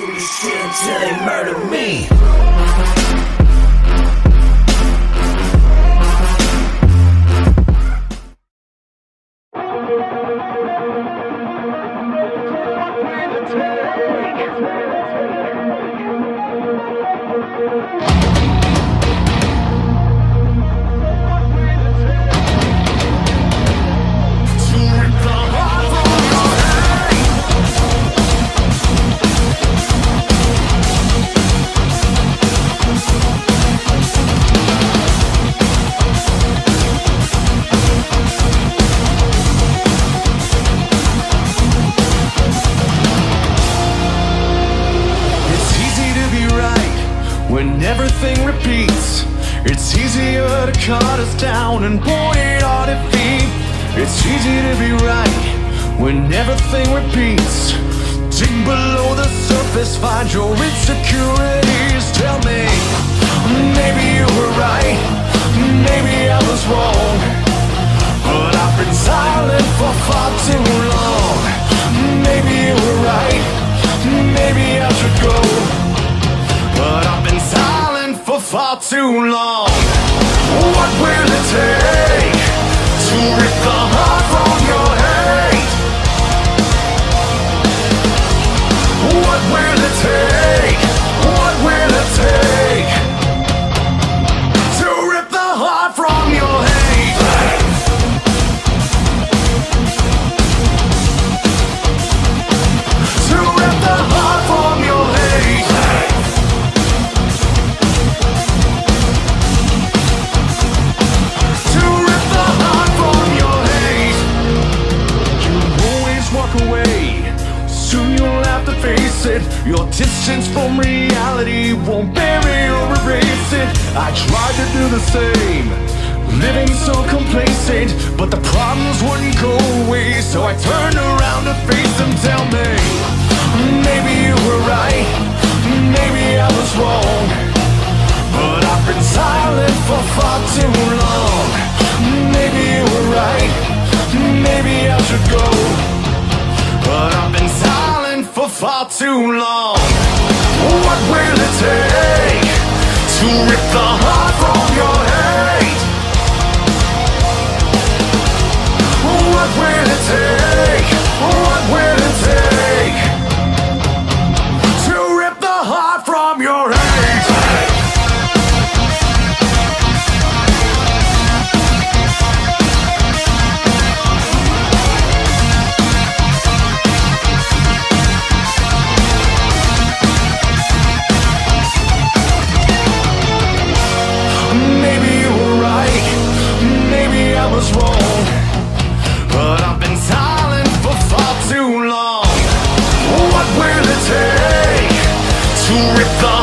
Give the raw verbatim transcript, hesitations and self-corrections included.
do this shit until they murder me. When everything repeats, it's easier to cut us down and point our defeat. It's easy to be right when everything repeats. Dig below the surface, find your insecurities. Tell me, maybe you were right, maybe I was wrong, but I've been silent for far too long. Maybe you were right, maybe I should go, but I've been silent for far too long. What will it take to rip the heart from your hate? What will it take? What will it take to rip the heart from your hate? To rip the heart from your hate. Your distance from reality won't bury or erase it. I tried to do the same, living so complacent, but the problems wouldn't go away, so I turned around to face them. Tell me, maybe you were right, maybe I was wrong, but I've been silent for far too long. Maybe you were right, maybe I should go, but I've been silent for far too long. What will it take to rip the heart from your hate? What will it take? What will it take to rip the heart from your hate? I was wrong, but I've been silent for far too long. What will it take to rip the